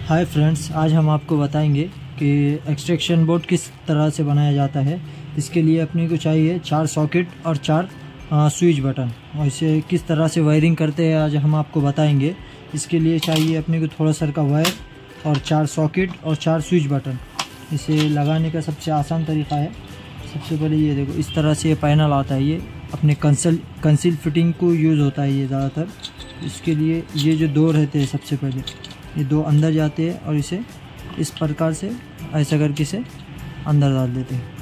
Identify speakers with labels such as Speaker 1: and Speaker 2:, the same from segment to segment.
Speaker 1: Hi friends, आज हम आपको बताएंगे कि एक्सट्रैक्शन बोर्ड किस तरह से बनाया जाता है। इसके लिए अपने को चाहिए 4 सॉकेट और 4 स्विच बटन, और इसे किस तरह से वायरिंग करते हैं आज हम आपको बताएंगे। इसके लिए चाहिए अपने को थोड़ा सा का वायर और 4 सॉकेट और 4 स्विच बटन। इसे लगाने का सबसे आसान तरीका है, सबसे पहले ये देखो, इस तरह से ये पैनल आता है। ये अपने कंसील फिटिंग को यूज़ होता है ये ज़्यादातर। इसके लिए ये जो 2 रहते हैं, सबसे पहले ये 2 अंदर जाते हैं और इसे इस प्रकार से ऐसा करके इसे अंदर डाल देते हैं।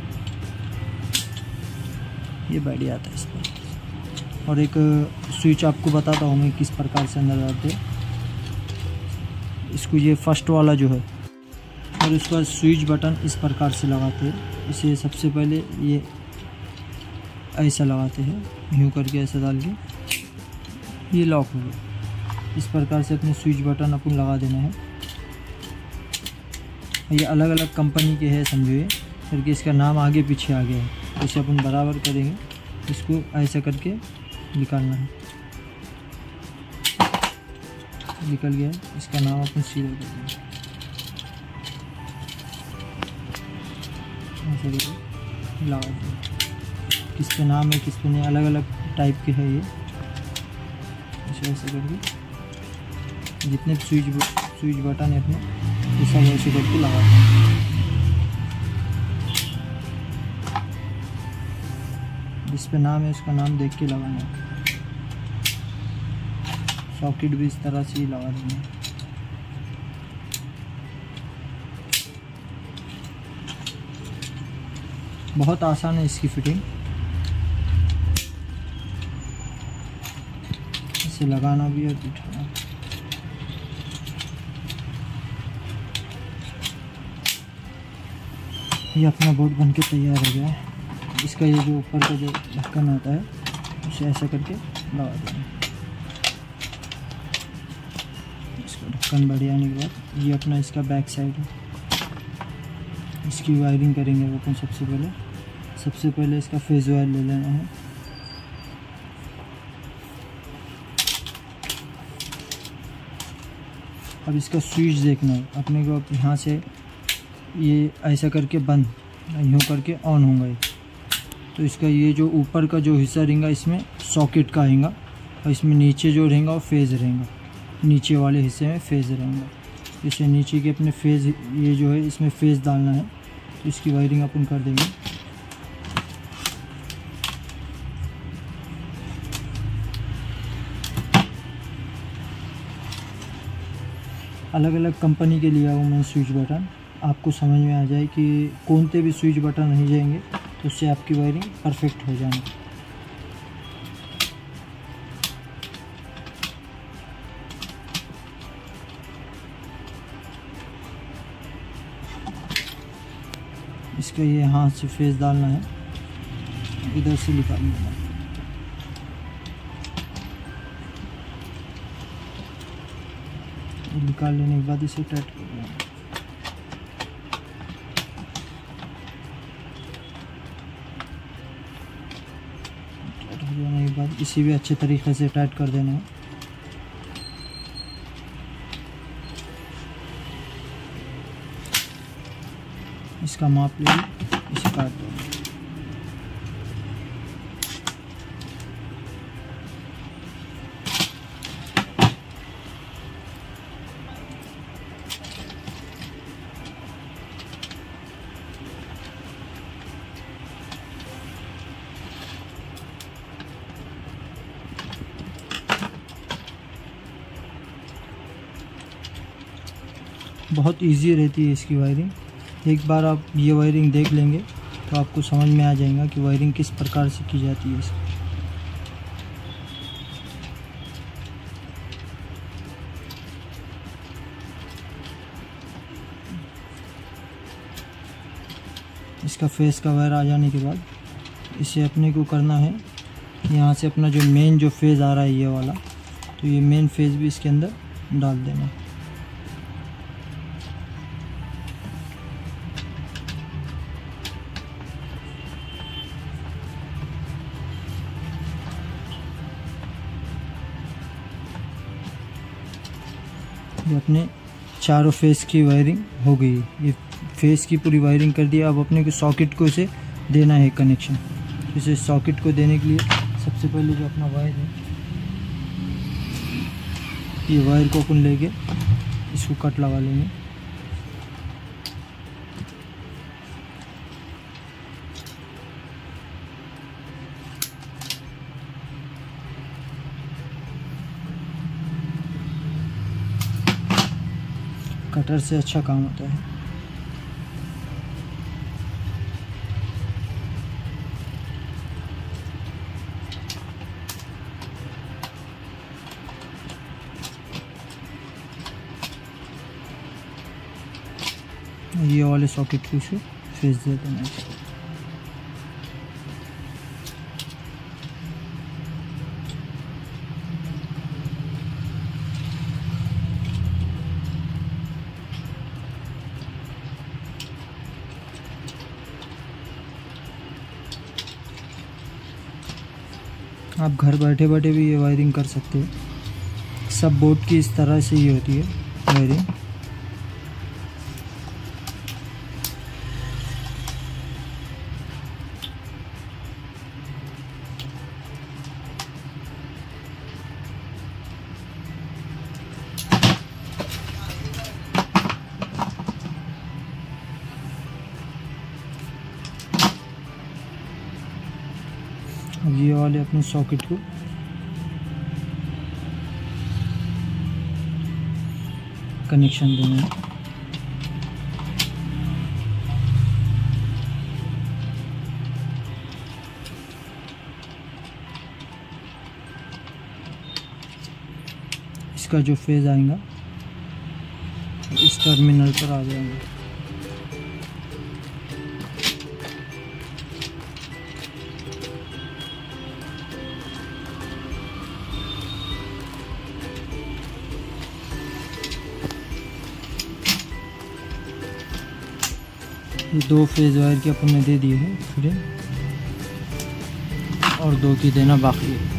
Speaker 1: ये बैठ जाता है इस पर। और एक स्विच आपको बताता हूँ मैं किस प्रकार से अंदर डालते हैं इसको। ये फर्स्ट वाला जो है, और इस पर स्विच बटन इस प्रकार से लगाते हैं। इसे सबसे पहले ये ऐसा लगाते हैं, यूँ करके ऐसा डाल के ये लॉक हो गया। इस प्रकार से अपने स्विच बटन अपन लगा देना है। ये अलग अलग कंपनी के हैं समझो, ये करके इसका नाम आगे पीछे आ गया है। इसे अपन बराबर करेंगे, इसको ऐसा करके निकालना है। निकल गया, इसका नाम अपन सीधा कर देंगे, ऐसा करके लगा देंगे। किस पे नाम है किस पे नहीं, अलग अलग टाइप के है ये। इसे ऐसे करके जितने स्विच बटन है अपने ये सब ऐसे करके लगा दें। जिस पे नाम है उसका नाम देख के लगाना है। सॉकेट भी इस तरह से ही लगा देना है। बहुत आसान है इसकी फिटिंग। इसे लगाना भी और बिठाना। ये अपना बोर्ड बन के तैयार हो गया है। इसका ये जो ऊपर का जो ढक्कन आता है उसे ऐसा करके लगा देंगे। इसका ढक्कन बढ़ जाने के बाद ये अपना इसका बैक साइड है। इसकी वायरिंग करेंगे अपन। सबसे पहले इसका फेज वायर ले लेना है। अब इसका स्विच देखना है अपने को। अब यहाँ से ये ऐसा करके बंद, यूँ करके ऑन होगा। तो इसका ये जो ऊपर का जो हिस्सा रहेगा इसमें सॉकेट का आएगा, और इसमें नीचे जो रहेगा वो फेज़ रहेगा। नीचे वाले हिस्से में फेज़ रहेगा। इसे नीचे के अपने फेज़, ये जो है इसमें फेज़ डालना है। तो इसकी वायरिंग अपन कर देंगे। अलग अलग कंपनी के लिया हूँ मैं स्विच बटन। आपको समझ में आ जाए कि कौन से भी स्विच बटन नहीं जाएंगे तो उससे आपकी वायरिंग परफेक्ट हो जाएगी। इसका ये हाथ से फेस डालना है, इधर से निकालना है। निकाल लेने के बाद इसे टाइट कर देना। टाइट हो जाने के बाद इसे भी अच्छे तरीके से टाइट कर देना है। इसका माप ले इसे काट देना। बहुत इजी रहती है इसकी वायरिंग। एक बार आप ये वायरिंग देख लेंगे तो आपको समझ में आ जाएगा कि वायरिंग किस प्रकार से की जाती है इसकी। इसका फेस का वायर आ जाने के बाद इसे अपने को करना है, यहाँ से अपना जो मेन जो फेज़ आ रहा है ये वाला, तो ये मेन फेज़ भी इसके अंदर डाल देना। ये अपने चारों फेस की वायरिंग हो गई है। ये फेस की पूरी वायरिंग कर दी। अब अपने को सॉकेट को इसे देना है कनेक्शन। इसे सॉकेट को देने के लिए सबसे पहले जो अपना वायर है, ये वायर को अपन लेके इसको कट लगा लेंगे। कटर से अच्छा काम होता है। ये वाले सॉकेट को इसे फेस दे देना है। आप घर बैठे बैठे भी ये वायरिंग कर सकते हो। सब बोर्ड की इस तरह से ही होती है वायरिंग। अब ये वाले अपने सॉकेट को कनेक्शन देना है। इसका जो फेज आएगा इस टर्मिनल पर आ जाएगा। ये 2 फेज वायर के अपन ने दे दिए हैं पूरे, और 2 की देना बाकी है।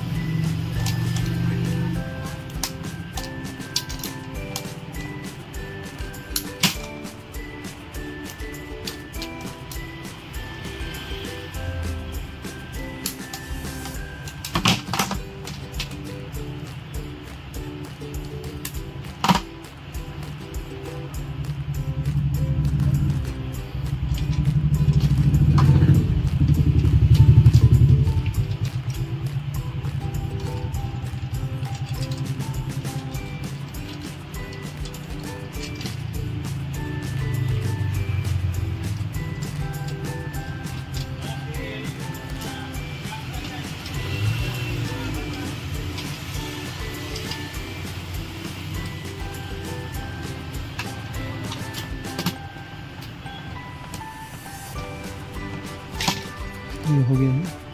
Speaker 1: ये हो गया है।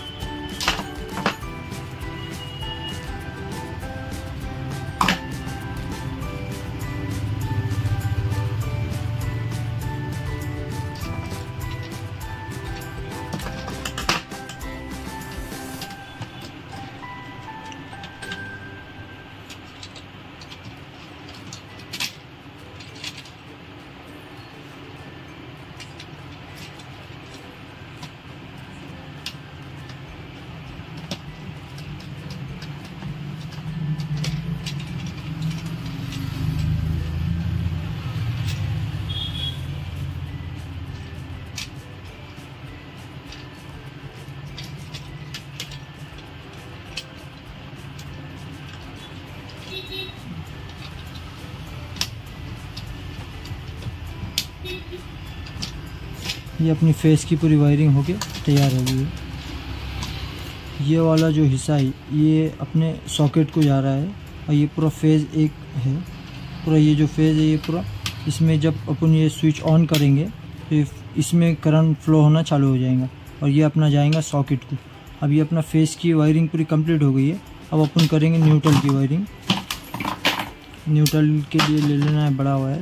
Speaker 1: ये अपनी फेस की पूरी वायरिंग होके तैयार हो गई है। ये वाला जो हिस्सा है ये अपने सॉकेट को जा रहा है, और ये पूरा फेज़ एक है। पूरा ये जो फेज़ है ये पूरा, इसमें जब अपन ये स्विच ऑन करेंगे तो इसमें करंट फ्लो होना चालू हो जाएगा, और ये अपना जाएगा सॉकेट को। अब ये अपना फेस की वायरिंग पूरी कंप्लीट हो गई है। अब अपन करेंगे न्यूट्रल की वायरिंग। न्यूट्रल के लिए ले लेना है बड़ा वायर।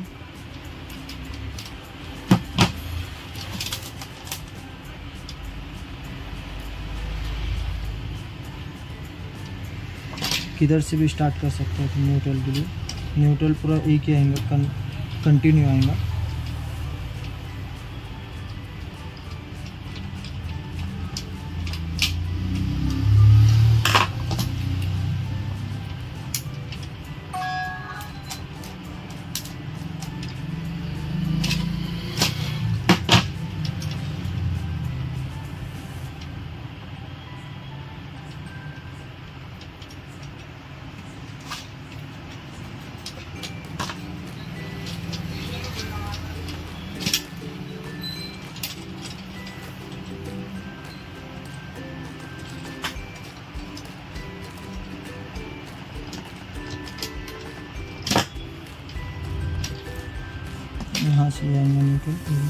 Speaker 1: किधर से भी स्टार्ट कर सकते हैं न्यूट्रल के लिए। न्यूट्रल पूरा एक ही आएगा, कंटिन्यू आएगा। यहाँ से जाएंगे न्यूट्रल।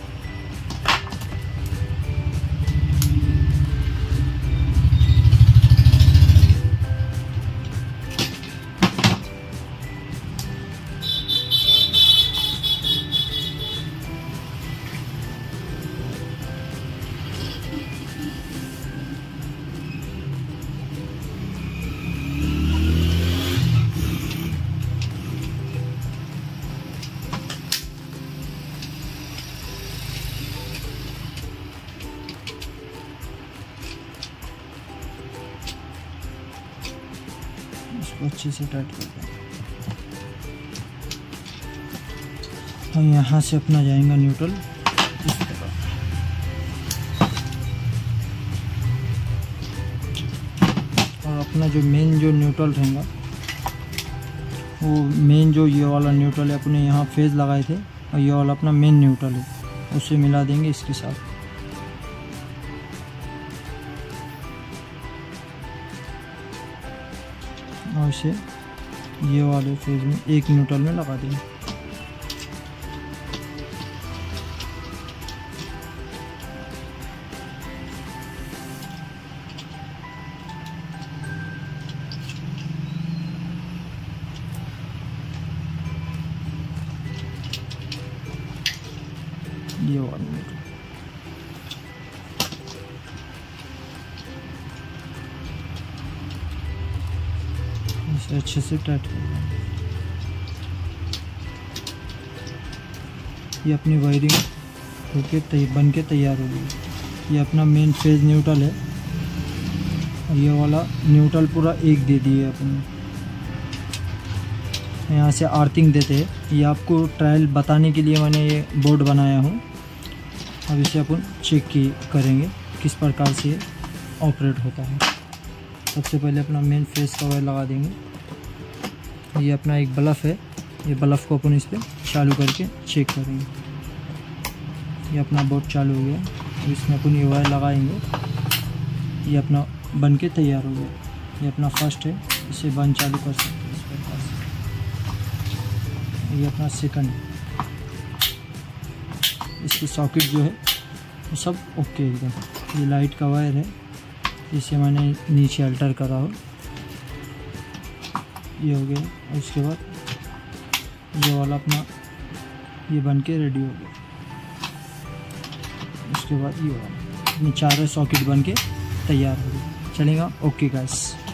Speaker 1: इसको अच्छे से टाइट कर दें। और यहाँ से अपना जाएगा न्यूट्रल इस तरह। और अपना जो मेन जो न्यूट्रल रहेगा, वो मेन जो ये वाला न्यूट्रल है, अपने यहाँ फेज लगाए थे, और ये वाला अपना मेन न्यूट्रल है, उसे मिला देंगे इसके साथ। और इसे ये वाले फेज में एक न्यूट्रल में लगा देंगे। ये वाला न्यूट्रल इसे अच्छे से टाइट कर देंगे। ये अपनी वायरिंग होके बन के तैयार हो गई। ये अपना मेन फेज न्यूट्रल है, और ये वाला न्यूट्रल पूरा एक दे दिए अपने। यहाँ से आर्थिंग देते हैं। ये आपको ट्रायल बताने के लिए मैंने ये बोर्ड बनाया हूँ। अब इसे अपन चेक करेंगे किस प्रकार से ऑपरेट होता है। सबसे पहले अपना मेन फेस का वायर लगा देंगे। ये अपना एक बल्ब है, ये बल्ब को अपन इस पर चालू करके चेक करेंगे। ये अपना बोर्ड चालू हो गया। अब इसमें अपन ये वायर लगाएंगे। ये अपना बन के तैयार हो गया। ये अपना फर्स्ट है, इसे बंद चालू कर सकते हैं इस प्रकार से। ये अपना सेकंड है। इसकी सॉकेट जो है वो सब ओके एकदम। ये लाइट का वायर है, इसे मैंने नीचे अल्टर करा हो। ये हो गया। और उसके बाद ये वाला अपना ये बन के रेडी हो गया। उसके बाद ये वाला अपनी चारों सॉकेट बन के तैयार हो गई। चलेगा। Okay guys.